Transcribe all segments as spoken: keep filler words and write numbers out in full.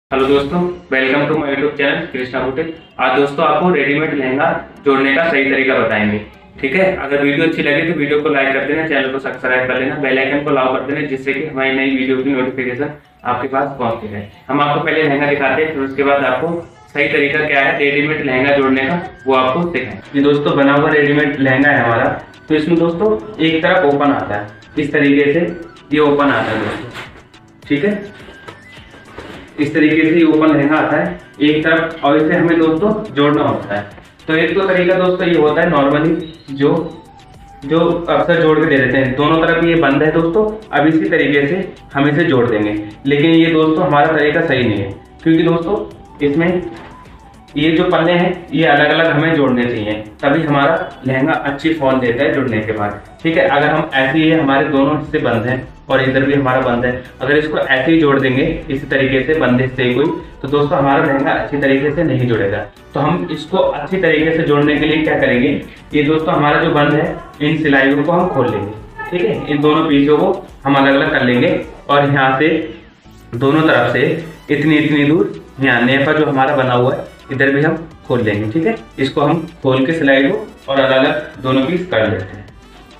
Hello दोस्तों, welcome to my YouTube channel Krishna boutique. आज दोस्तों आपको रेडीमेड लहंगा जोड़ने का सही तरीका बताएंगे। ठीक है, अगर वीडियो अच्छी लगे तो वीडियो को लाइक कर देना, चैनल को सब्सक्राइब कर लेना, बेल आइकन को लाओ कर देना, जिससे कि हमारी नई वीडियो की नोटिफिकेशन आपके पास पहुंचती रहे। हम आपको पहले लहंगा दिखाते हैं, फिर उसके बाद आपको सही तरीका क्या है रेडीमेड लहंगा जोड़ने का वो आपको दिखाएंगे। ये दोस्तों बना हुआ रेडीमेड लहंगा है हमारा। तो इसमें दोस्तों एक तरफ ओपन आता है, इस तरीके से ये ओपन आता है दोस्तों। ठीक है, इस तरीके से ओपन लहंगा आता है एक तरफ, और इसे हमें दोस्तों जोड़ना होता है। तो एक तो तरीका दोस्तों ये होता है नॉर्मली जो जो अक्सर जोड़ के दे देते हैं, दोनों तरफ ये बंद है दोस्तों। अब इसी तरीके से हम इसे जोड़ देंगे, लेकिन ये दोस्तों हमारा तरीका सही नहीं है, क्योंकि दोस्तों इसमें ये जो पन्ने हैं ये अलग अलग हमें जोड़ने चाहिए, तभी हमारा लहंगा अच्छी फॉल देता है जुड़ने के बाद। ठीक है, अगर हम ऐसे ही हमारे दोनों हिस्से बंद हैं और इधर भी हमारा बंद है, अगर इसको ऐसे ही जोड़ देंगे इसी तरीके से बंद हिस्से कोई, तो दोस्तों हमारा लहंगा अच्छी तरीके से नहीं जुड़ेगा। तो हम इसको अच्छी तरीके से जोड़ने के लिए क्या करेंगे, ये दोस्तों हमारा जो बंद है इन सिलाइयों को हम खोल लेंगे। ठीक है, इन दोनों पीसों को हम अलग अलग कर लेंगे, और यहाँ से दोनों तरफ से इतनी इतनी दूर यहाँ नेफा जो हमारा बना हुआ है इधर भी हम खोल लेंगे। ठीक है, इसको हम खोल के सिलाई को और अलग अलग दोनों पीस कर लेते हैं।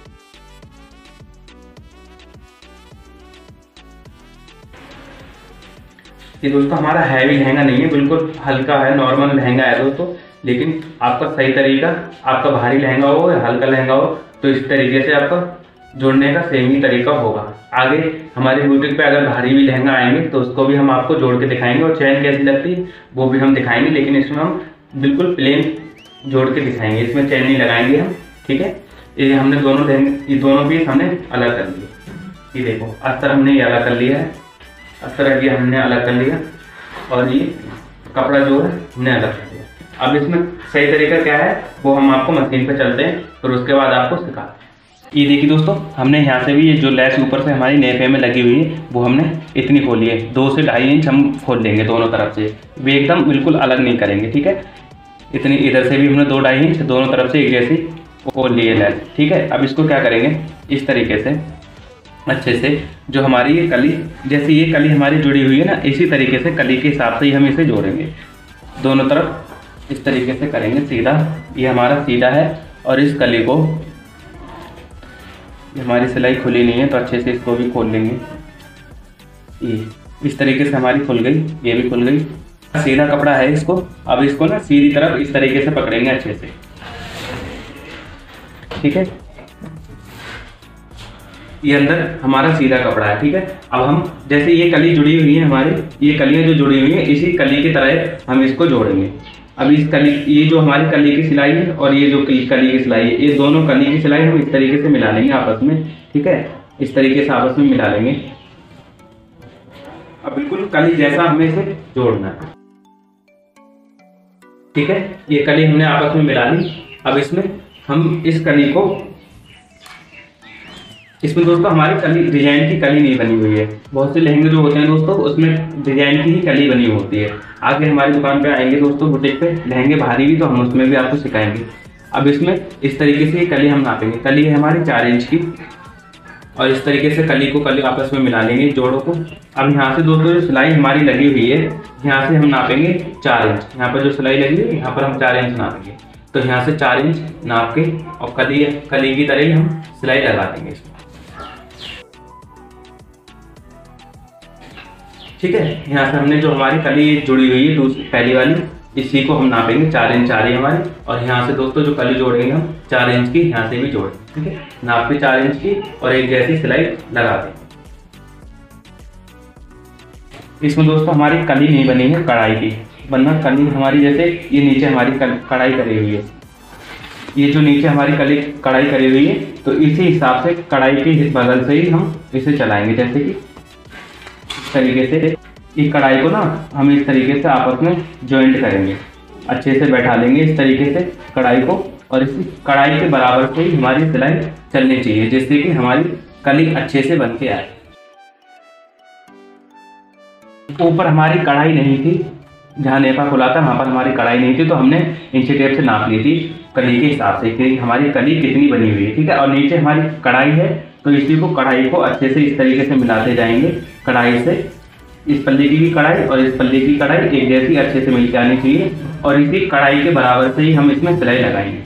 ये दोस्तों हमारा हैवी लहंगा नहीं है, बिल्कुल हल्का है, नॉर्मल लहंगा है दोस्तों। लेकिन आपका सही तरीका, आपका भारी लहंगा हो या हल्का लहंगा हो, तो इस तरीके से आपका जोड़ने का सेम ही तरीका होगा। आगे हमारी बुटीक पे अगर भारी भी लहंगा आएंगे तो उसको भी हम आपको जोड़ के दिखाएंगे, और चैन कैसी लगती है वो भी हम दिखाएंगे, लेकिन इसमें हम बिल्कुल प्लेन जोड़ के दिखाएंगे, इसमें चैन नहीं लगाएंगे हम। ठीक है, ये हमने दोनों लहंगे ये दोनों पीस हमने अलग कर लिए। ये देखो अस्तर हमने ये अलग कर लिया है, अस्तर ये हमने अलग कर लिया, और ये कपड़ा जो है हमने अलग कर लिया। अब इसमें सही तरीका क्या है वो हम आपको मशीन पे चलते हैं, फिर उसके बाद आपको सिखाते हैं। ये देखिए दोस्तों, हमने यहाँ से भी ये जो लैस ऊपर से हमारी नेफे में लगी हुई है वो हमने इतनी खोली है, दो से ढाई इंच हम खोल लेंगे दोनों तरफ से, वे एकदम बिल्कुल अलग नहीं करेंगे। ठीक है, इतनी इधर से भी हमने दो ढाई इंच दोनों तरफ से एक जैसी खोल ली है लैस। ठीक है, अब इसको क्या करेंगे इस तरीके से अच्छे से, जो हमारी ये कली जैसे ये कली हमारी जुड़ी हुई है ना, इसी तरीके से कली के हिसाब से ही हम इसे जोड़ेंगे। दोनों तरफ इस तरीके से करेंगे सीधा, ये हमारा सीधा है, और इस कली को हमारी सिलाई खुली नहीं है तो अच्छे से इसको भी खोल लेंगे। ये इस तरीके से हमारी खुल गई, ये भी खुल गई। सीधा कपड़ा है इसको, अब इसको ना सीधी तरफ इस तरीके से पकड़ेंगे अच्छे से। ठीक है, ये अंदर हमारा सीधा कपड़ा है। ठीक है, अब हम जैसे ये कली जुड़ी हुई है हमारी, ये कलियां जो जुड़ी हुई हैं इसी कली की तरह हम इसको जोड़ेंगे। अब इस कली ये जो हमारी कली की सिलाई है और ये जो कली की सिलाई है, ये दोनों कली की सिलाई हम इस तरीके से मिला लेंगे आपस में। ठीक है, इस तरीके से आपस में मिला लेंगे। अब बिल्कुल कली जैसा हमें इसे जोड़ना है। ठीक है, ये कली हमने आपस में मिला ली। अब इसमें हम इस कली को, इसमें दोस्तों हमारी कली डिजाइन की कली नहीं बनी हुई है। बहुत से लहंगे जो होते हैं दोस्तों उसमें डिजाइन की ही कली बनी होती है। आगे हमारी दुकान पे आएंगे दोस्तों बुटीक पे लहंगे भारी भी, तो हम उसमें भी आपको सिखाएंगे। अब इसमें इस तरीके से कली हम नापेंगे। कली है हमारी चार इंच की, और इस तरीके से कली को कली आपस में मिला लेंगे जोड़ों को। अब यहाँ से दोस्तों जो सिलाई हमारी लगी हुई है, यहाँ से हम नापेंगे चार इंच। यहाँ पर जो सिलाई लगी हुई है यहाँ पर हम चार इंच नापेंगे, तो यहाँ से चार इंच नाप के और कली कली की तरह ही हम सिलाई लगा देंगे इसमें। ठीक है, यहाँ से हमने जो हमारी कली जुड़ी हुई है दूसरी पहली वाली, इसी को हम नापेंगे चार इंच चार ही हमारी, और यहाँ से दोस्तों जो कली जोड़ेंगे हम चार इंच की यहाँ से भी जोड़ेंगे। ठीक है, नाप के चार इंच की और एक जैसी सिलाई लगा देंगे। इसमें दोस्तों हमारी कली नहीं बनी है कढ़ाई की, वरना कली हमारी जैसे ये नीचे हमारी कढ़ाई करी हुई है, ये जो नीचे हमारी कली कढ़ाई करी हुई है, तो इसी हिसाब से कढ़ाई के बगल से ही हम इसे चलाएंगे। जैसे कि इस तरीके से इस कढ़ाई को ना हम इस तरीके से आपस में जॉइंट करेंगे, अच्छे से बैठा लेंगे इस तरीके से कढ़ाई को, और इस कढ़ाई के बराबर से ही हमारी सिलाई चलनी चाहिए, जिससे कि हमारी कली अच्छे से बन के आए। ऊपर हमारी कढ़ाई नहीं थी, जहाँ नेफा खुला था वहाँ पर हमारी कढ़ाई नहीं थी, तो हमने इंची टेप से नाप ली थी कली के हिसाब से कि हमारी कली कितनी बनी हुई है। ठीक है, और नीचे हमारी कढ़ाई है, तो इसी को कढ़ाई को अच्छे से इस तरीके से मिलाते जाएंगे कढ़ाई से इस पल्ले की भी कढ़ाई और इस पल्ले की कढ़ाई एक जैसी अच्छे से मिलकर आनी चाहिए और इसी कढ़ाई के बराबर से ही हम इसमें सिलाई लगाएंगे।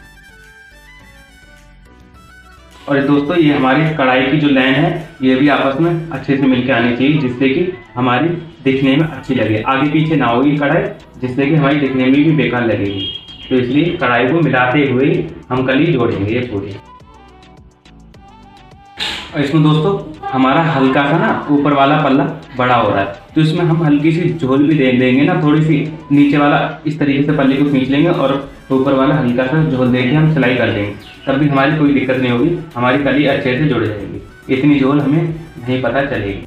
और दोस्तों ये हमारी कढ़ाई की जो लाइन है ये भी आपस में अच्छे से मिलकर आनी चाहिए, जिससे कि हमारी दिखने में अच्छी लगे। आगे पीछे ना होगी कढ़ाई, जिससे कि हमारी दिखने में भी बेकार लगेगी। तो इसलिए कढ़ाई को मिलाते हुए हम कली जोड़ेंगे ये पूरी। और इसमें दोस्तों हमारा हल्का सा ना ऊपर वाला पल्ला बड़ा हो रहा है, तो इसमें हम हल्की सी झोल भी दे देंगे ना, थोड़ी सी नीचे वाला इस तरीके से पल्ले को खींच लेंगे और ऊपर वाला हल्का सा झोल दे के हम सिलाई कर देंगे। तब भी हमारी कोई दिक्कत नहीं होगी, हमारी कली अच्छे से जुड़ जाएगी। इतनी झोल हमें नहीं पता चलेगी।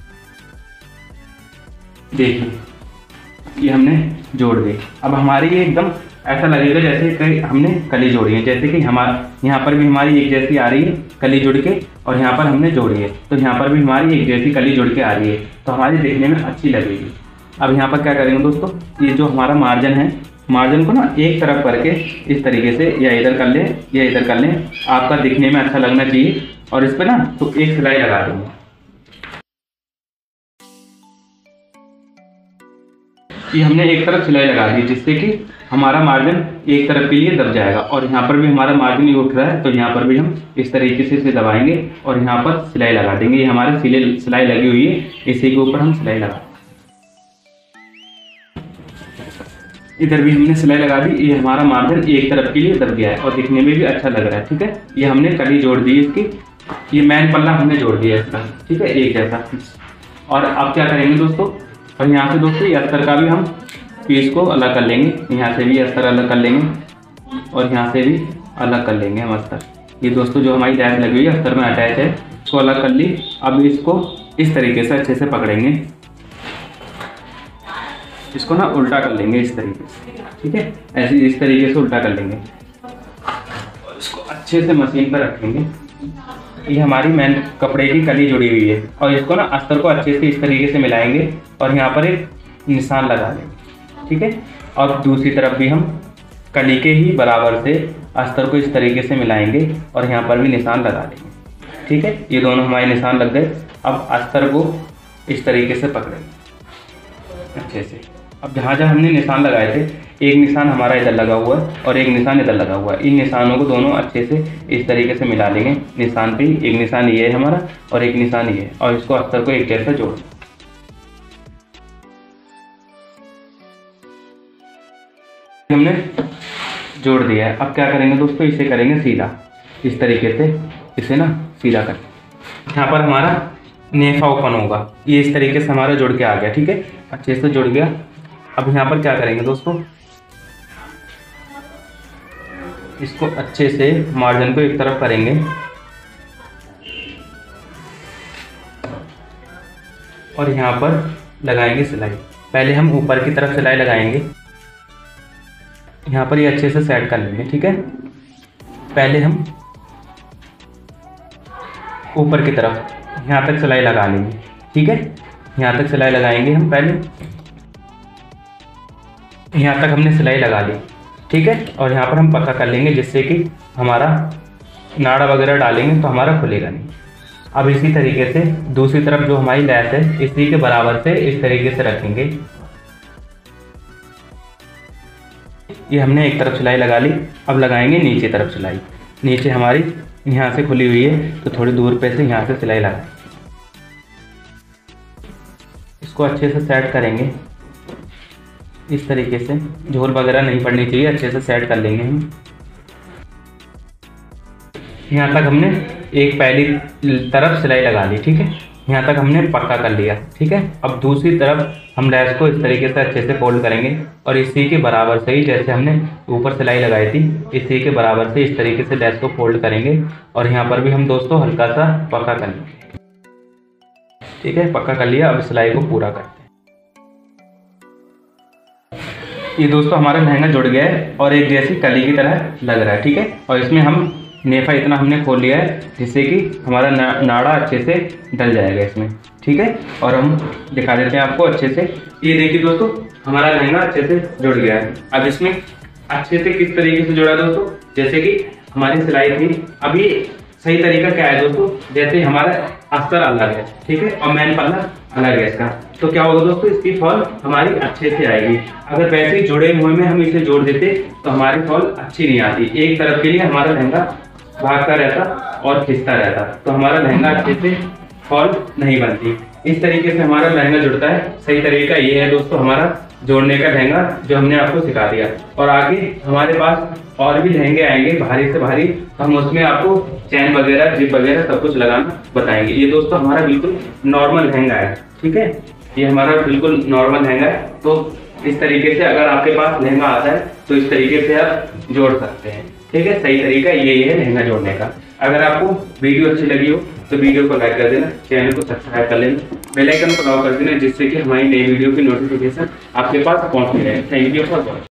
देखिए ये हमने जोड़ दी। अब हमारी ये एकदम ऐसा लगेगा जैसे कि हमने कली जोड़ी है, जैसे कि हमारा यहाँ पर भी हमारी एक जैसी आ रही है कली जुड़ के, और यहाँ पर हमने जोड़ी है तो यहाँ पर भी हमारी एक जैसी कली जुड़ के आ रही है, तो हमारी देखने में अच्छी लगेगी। अब यहाँ पर क्या करेंगे दोस्तों, ये जो हमारा मार्जिन है, मार्जिन को ना एक तरफ करके इस तरीके से या इधर कर लें या इधर कर लें, आपका दिखने में अच्छा लगना चाहिए। और इस पर ना तो एक सिलाई लगा देंगे। ये हमने एक तरफ सिलाई लगा दी, जिससे कि हमारा मार्जिन एक तरफ के लिए दब जाएगा। और यहाँ पर भी हमारा मार्जिन ही उठ रहा है, तो यहाँ पर भी हम इस तरीके से इसे दबाएंगे और यहाँ पर सिलाई लगा देंगे। ये हमारे सिलाई सिलाई लगी हुई है, इसी के ऊपर हम सिलाई लगा, इधर भी हमने सिलाई लगा दी। ये हमारा मार्जिन एक तरफ के लिए दब गया है और दिखने में भी अच्छा लग रहा है। ठीक है, ये हमने कली जोड़ दी इसकी, ये मैन पल्ला हमने जोड़ दिया इसका। ठीक है, एक जैसा। और अब क्या करेंगे दोस्तों, और यहाँ से दोस्तों ये अस्तर का भी हम पीस को अलग कर लेंगे। यहाँ से भी अस्तर अलग कर लेंगे और यहाँ से भी अलग कर लेंगे हम अस्तर। ये दोस्तों जो हमारी लैस लगी हुई है अस्तर में अटैच है, इसको अलग कर ली। अब इसको इस तरीके से अच्छे से पकड़ेंगे, इसको ना उल्टा कर लेंगे इस तरीके से। ठीक है, ऐसे इस तरीके से उल्टा कर लेंगे और इसको अच्छे से मशीन पर रखेंगे। ये हमारी मैन कपड़े की कली जुड़ी हुई है और इसको ना अस्तर को अच्छे से इस तरीके से मिलाएंगे और यहाँ पर एक निशान लगा देंगे। ठीक है, और दूसरी तरफ भी हम कली के ही बराबर से अस्तर को इस तरीके से मिलाएंगे और यहाँ पर भी निशान लगा देंगे। ठीक है, ये दोनों हमारे निशान लग गए। अब अस्तर को इस तरीके से पकड़ेंगे अच्छे से। अब जहाँ जहाँ हमने निशान लगाए थे, एक निशान हमारा इधर लगा हुआ है और एक निशान इधर लगा हुआ है, इन निशानों को दोनों अच्छे से इस तरीके से मिला लेंगे। निशान पे एक निशान ये है हमारा और एक निशान ये है, और इसको अस्तर को एक जैसा जोड़ हमने जोड़ दिया है। अब क्या करेंगे दोस्तों, इसे करेंगे सीधा, इस तरीके से इसे ना सीधा कर। यहाँ पर हमारा नेफा ओपन होगा, ये इस तरीके से हमारा जुड़ के आ गया। ठीक है, अच्छे से जुड़ गया। अब यहाँ पर क्या करेंगे दोस्तों, इसको अच्छे से मार्जिन को एक तरफ करेंगे और यहाँ पर लगाएंगे सिलाई। पहले हम ऊपर की तरफ सिलाई लगाएंगे, यहाँ पर ये अच्छे से सेट कर लेंगे। ठीक है, पहले हम ऊपर की तरफ यहाँ तक सिलाई लगा लेंगे। ठीक है, यहाँ तक सिलाई लगाएंगे हम, पहले यहाँ तक हमने सिलाई लगा ली। ठीक है, और यहाँ पर हम पक्का कर लेंगे, जिससे कि हमारा नाड़ा वगैरह डालेंगे तो हमारा खुलेगा नहीं। अब इसी तरीके से दूसरी तरफ जो हमारी लैस है, इसी के बराबर से इस तरीके से रखेंगे। ये हमने एक तरफ सिलाई लगा ली, अब लगाएंगे नीचे तरफ सिलाई। नीचे हमारी यहाँ से खुली हुई है, तो थोड़ी दूर पे से यहाँ से सिलाई लगाएं। इसको अच्छे से सेट करेंगे इस तरीके से, झोल वगैरह नहीं पड़नी चाहिए, अच्छे से सेट कर लेंगे हम। यहाँ तक हमने एक पहली तरफ सिलाई लगा ली। ठीक है, यहाँ तक हमने पक्का कर लिया। ठीक है, अब दूसरी तरफ हम लैस को इस तरीके से अच्छे से फोल्ड करेंगे और इसी के बराबर से ही, जैसे हमने ऊपर सिलाई लगाई थी, इसी के बराबर से इस तरीके से लैस को फोल्ड करेंगे और यहाँ पर भी हम दोस्तों हल्का सा पक्का कर लेंगे। ठीक है, पक्का कर लिया। अब सिलाई को पूरा करते हैं। ये दोस्तों हमारा लहंगा जुड़ गया है और एक जैसी कली की तरह लग रहा है। ठीक है, और इसमें हम नेफा इतना हमने खोल लिया है, जिससे कि हमारा ना, नाड़ा अच्छे से डल जाएगा इसमें। ठीक है, और हम दिखा देते हैं आपको अच्छे से। ये देखिए दोस्तों, हमारा लहंगा अच्छे से जुड़ गया है। अब इसमें अच्छे से किस तरीके से जुड़ा दोस्तों, जैसे कि हमारी सिलाई थी। अभी सही तरीका क्या है दोस्तों, जैसे हमारा अस्तर अलग है, ठीक है, और मैन पल्ला अलग है इसका। तो क्या होगा दोस्तों, इसकी फॉल हमारी अच्छे से आएगी। अगर वैसे ही जुड़े हुए में हम इसे जोड़ देते तो हमारी फॉल अच्छी नहीं आती। एक तरफ के लिए हमारा लहंगा भागता रहता और खिंचता रहता, तो हमारा लहंगा अच्छे से फॉल नहीं बनती। इस तरीके से हमारा लहंगा जुड़ता है। सही तरीका ये है दोस्तों हमारा जोड़ने का लहंगा, जो हमने आपको सिखा दिया। और आगे हमारे पास और भी लहंगे आएंगे भारी से भारी, तो हम उसमें आपको चैन वगैरह, जिप वगैरह सब कुछ लगाना बताएंगे। ये दोस्तों हमारा बिल्कुल नॉर्मल लहंगा है, ठीक है, ये हमारा बिल्कुल नॉर्मल लहंगा है। तो इस तरीके से अगर आपके पास लहंगा आता है तो इस तरीके से आप जोड़ सकते हैं, ठीक है। सही तरीका यही है लहंगा जोड़ने का। अगर आपको वीडियो अच्छी लगी हो तो वीडियो को लाइक कर देना, चैनल को सब्सक्राइब कर लेना, बेल आइकन को दबाव कर देना, जिससे कि हमारी नई वीडियो की नोटिफिकेशन आपके पास पहुंचती रहे। Thank you for watching.